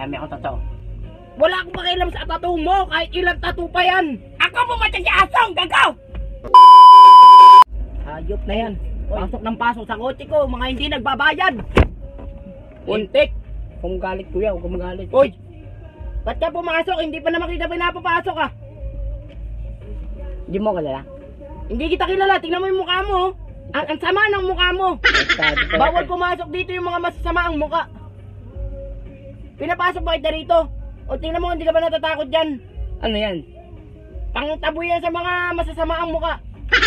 Dami akong totoo. Wala akong pakialam sa tattoo mo, kahit ilang tattoo pa yan. Ako pumatay si Asong, gagaw! Hayop na yan. Pasok ng pasok sa kotse ko, mga hindi nagbabayad. Puntik. Kung galit kuya, huwag kang magalit. Uy! Ba't ka pumasok? Hindi pa naman kita pinapapasok ah. Hindi mo kalala. Hindi kita kilala, tingnan mo yung mukha mo. Ang sama ng mukha mo. Bawal pumasok dito yung mga masasama ang mukha. Pinapasok ba kita rito? O tingnan mo, hindi ka ba natatakot dyan? Ano yan? Pangtabo yan sa mga masasama ang mukha.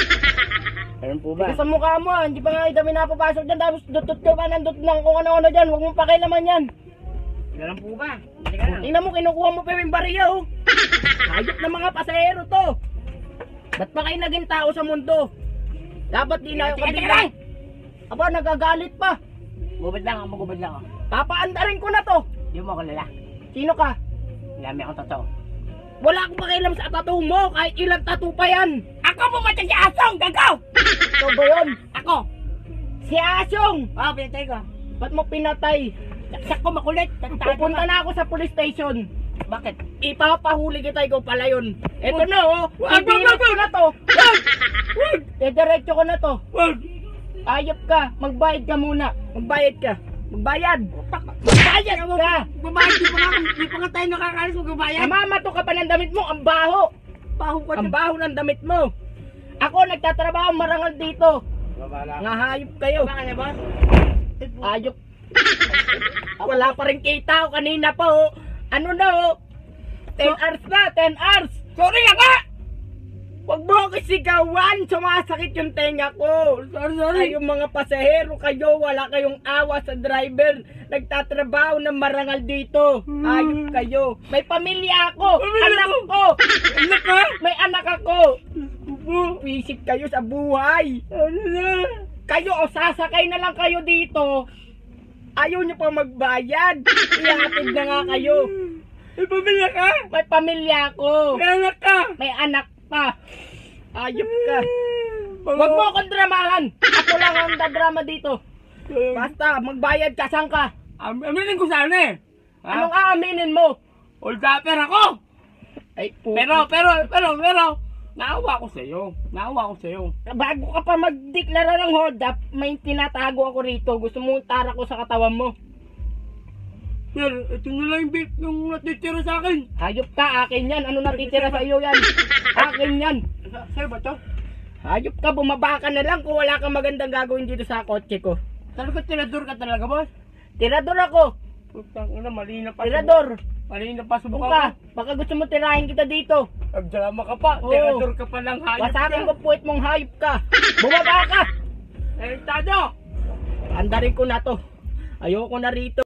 Meron po ba? Sa mukha mo, hindi pa nga kita pinapapasok dyan. Tapos dutot ka pa ng dot ng kung ano-ano dyan. Huwag mong pakialaman yan. Meron po ba? Teka lang. Tingnan mo, kinukuha mo pa yung bariya oh. Hayop na mga pasahero to. Ba't pa kayo naging tao sa mundo? Dapat di na Teka kabila. lang! Aba, nagagalit pa. Gubad lang ako, magubad lang ako. Papaandarin ko na to. Hindi mo kalala. Sino ka? Dami akong totoo. Wala akong pakialam sa tattoo mo, kahit ilang tattoo pa yan. Ako pumatay si Asong, gagaw! Ikaw ba yun? Ako! Si Asyong! Oo, pinatay ko. Ba't mo pinatay? Saksak ko makulit. Pupunta na ako sa police station. Bakit? Ipapahuli kita, ikaw pala yun. Eto na oh, Wag! ibirit ko na to. Wag! Wag! Diretso ko na to. Wag! Ayop ka, magbayad ka muna. Magbayad ka. Magbayad. Babayad ka. Babayad, di pa nga tayo nakakalis mo babayad. Namamato ka pa ng damit mo, ang baho. Baho ka Ang baho ng damit mo. Ako nagtatrabaho marangal dito. Nga hayop kayo. Baka na boss? Ayop. Wala pa rin kita ko kanina pa oh. Ano na oh? 10 hours na, 10 hours. Sorry na ka! Huwag mo ako sigawan, sumasakit yung tenga ko. Sorry. Kayong mga pasahero kayo, wala kayong awa sa driver. Nagtatrabaho ng marangal dito. Ayop kayo. May pamilya ako, anak ko. Anak ka? May anak ako. Visit kayo sa buhay. Ano na? Kayo o sasakay na lang kayo dito. Ayaw nyo pa magbayad. Ihatid na nga kayo. May pamilya ka? May pamilya ako. May anak ka? May anak pa. Ayop ka. Huwag mo akong dramahan. Ako lang ang dadrama dito. Basta, magbayad ka. Saan ka? Aminin ko sana eh. Anong aaminin mo? Old rapper ako. Ay, Pero, naawa ko sa'yo. bago ka pa magdeklara ng hold up, may tinatago ako rito. Gusto mo tara ko sa katawan mo. Sir, ito na lang yung beef yung natitira sa akin. Hayop ka, akin yan. Ano natitira sa iyo yan? Akin yan. Sa'yo ba to? Hayop ka, bumaba ka na lang kung wala kang magandang gagawin dito sa kotse ko. Talaga tirador ka talaga, boss? Tirador ako. Putang ina, mali na pa. Tirador. Mali na pa Kung subok ka, ako. baka gusto mo tirahin kita dito. Nagdrama ka pa. Oo. Tirador ka pa lang hayop Wasakin ko puwit mong hayop ka. Bumaba ka. Eh, tado! Andarin ko na to. Ayoko na rito.